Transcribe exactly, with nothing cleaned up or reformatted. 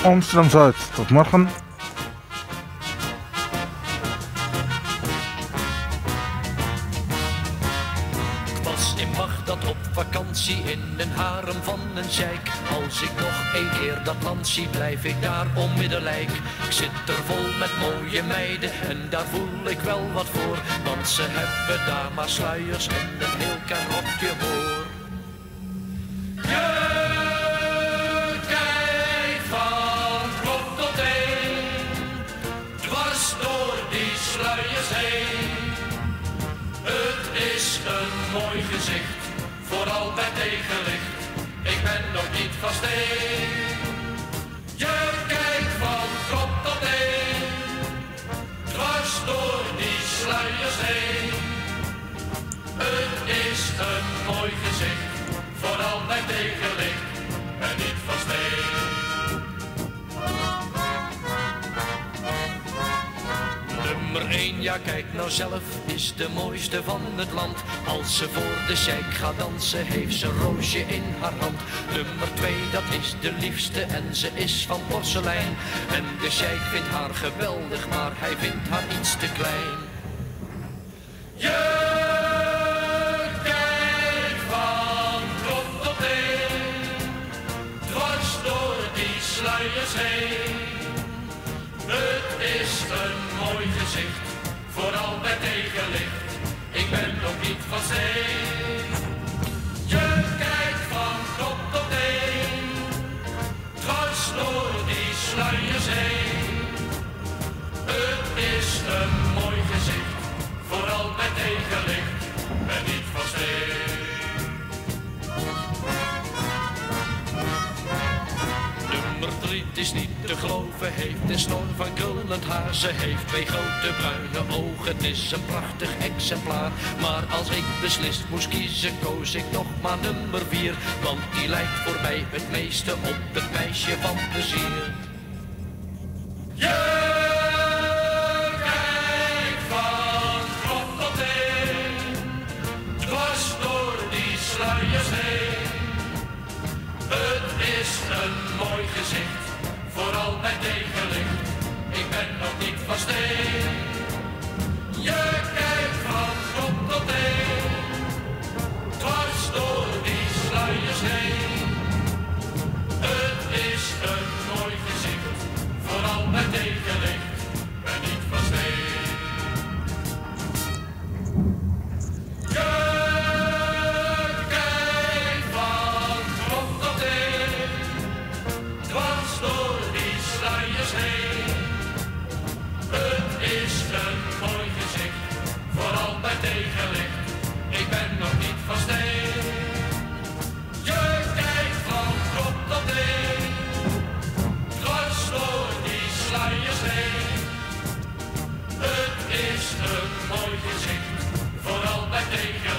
Amsterdam-Zuid. Tot morgen. Was in Bagdad op vakantie in een harem van een sheik. Als ik nog één keer dat land zie, blijf ik daar onmiddellijk. Ik zit er vol met mooie meiden en daar voel ik wel wat voor. Want ze hebben daar maar sluiers en een heel klein rokje voor. Je kijkt van kop tot teen, dwars door die sluiers heen. Het is een mooi gezicht, vooral bij tegenlicht. Ik ben nog niet van steen. Je kijkt van kop tot teen, dwars door die sluiers heen. Het is een mooi gezicht, vooral bij tegenlicht. Ben niet van steen. Nummer één, ja kijk nou zelf, is de mooiste van het land. Als ze voor de sheik gaat dansen, heeft ze een roosje in haar hand. Nummer twee, dat is de liefste en ze is van porselein. En de sheik vindt haar geweldig, maar hij vindt haar iets te klein. Je kijkt van kop tot teen, dwars door die sluiers heen. Het is een mooi gezicht, vooral bij tegenlicht. Ik ben nog niet van steen. Je kijkt van kop tot teen, dwars door die sluiers heen. Het is een mooi gezicht, vooral bij tegenlicht. Ben niet van steen. Nummer drie, het is niet te geloven, heeft een snor van krullend haar. Ze heeft twee grote bruine ogen, het is een prachtig exemplaar. Maar als ik beslist moest kiezen, koos ik nog maar nummer vier. Want die lijkt voor mij het meeste op het meisje van plezier. Je kijkt van kop tot teen, dwars door die sluiers heen. Het is een mooi gezicht, vooral bij tegenlicht. Ik ben nog niet van steen. Je kijkt van kop tot teen, dwars door die sluiers heen. Het is een mooi gezicht, vooral bij tegenlicht. Ben niet van steen. Je kijkt van kop tot teen, dwars door die sluiers heen. Het is een mooi gezicht, vooral bij tegenlicht. Ik ben nog niet van steen. Je kijkt van kop tot teen, dwars door die sluiers heen. Het is een mooi gezicht, vooral bij tegenlicht.